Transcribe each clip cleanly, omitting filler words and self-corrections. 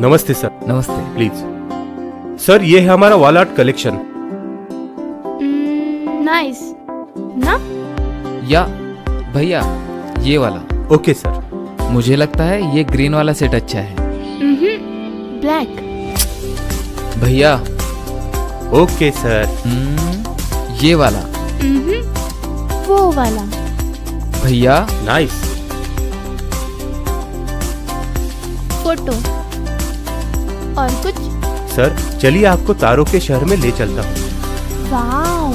नमस्ते sir. नमस्ते। Please sir, ये है हमारा वॉल आर्ट कलेक्शन। नाइस ना? या भैया ये वाला। Okay sir. मुझे लगता है ये ग्रीन वाला सेट अच्छा है। ब्लैक। भैया। Okay sir. ये वाला। वो वाला। भैया। नाइस। फोटो और कुछ? सर चलिए आपको तारों के शहर में ले चलता हूँ। वाओ।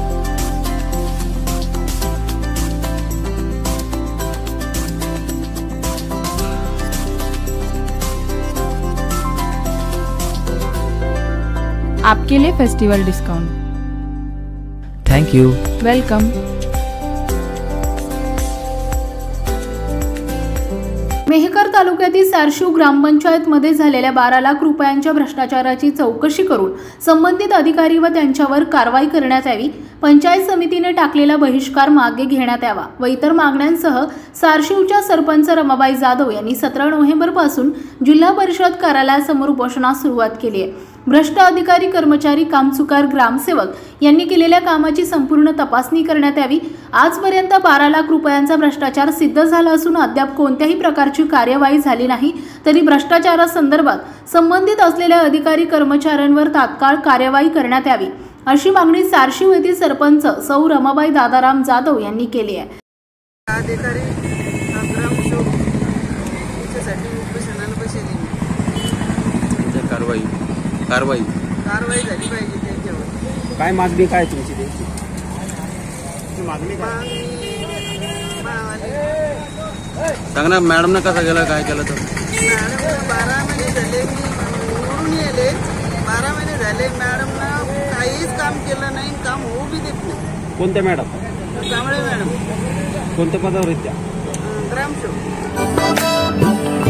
आपके लिए festival discount. Thank you. Welcome. Mehkar तालुक्यातील सारशिव ग्रामपंचायतमध्ये झालेल्या 12 लाख रुपयांच्या भ्रष्टाचाराची चौकशी करून संबंधित अधिकारी व त्यांच्यावर कारवाई करण्यात यावी, पंचायत समितीने टाकलेला बहिष्कार मागे घेण्यात यावा व इतर मागण्यांसह सारशिवच्या सरपंच रमाबाई जाधव यांनी 17 नोव्हेंबरपासून जिल्हा परिषद कार्यालयासमोर उपोषणास सुरुवात केली आहे। भ्रष्ट अधिकारी, कर्मचारी, कामचुकार ग्रामसेवक यांनी केलेल्या कामाची संपूर्ण तपासणी करण्यात यावी। आजपर्यंत 12 लाख रुपयांचा भ्रष्टाचार सिद्ध झाला असून अद्याप कोणत्याही प्रकारची कार्यवाही झाली नाही, तरी भ्रष्टाचारासंदर्भात संबंधित असलेल्या अधिकारी कर्मचाऱ्यांवर तात्काळ कार्यवाही करण्यात यावी, अशी मागणी सारशिव येथील सरपंच सौ रमाबाई दादाराम जाधव यांनी केली आहे। अधिकारी कारवाई झाली पाहिजे त्यांच्यावर। काय मागणी काय तुमची त्यांची? मागणी सांग ना मॅडम ना कसा गेला काय केलं तर? मॅडम 12 महिने झाले निवडून येले, 12 महिने झाले मॅडमना काहीच काम केलं नाही, काम होऊ बी देत नाही। कोणत्या मॅडम? कांबळे मॅडम। कोणत्या पदावर आहेत त्या? ग्रामसेवक।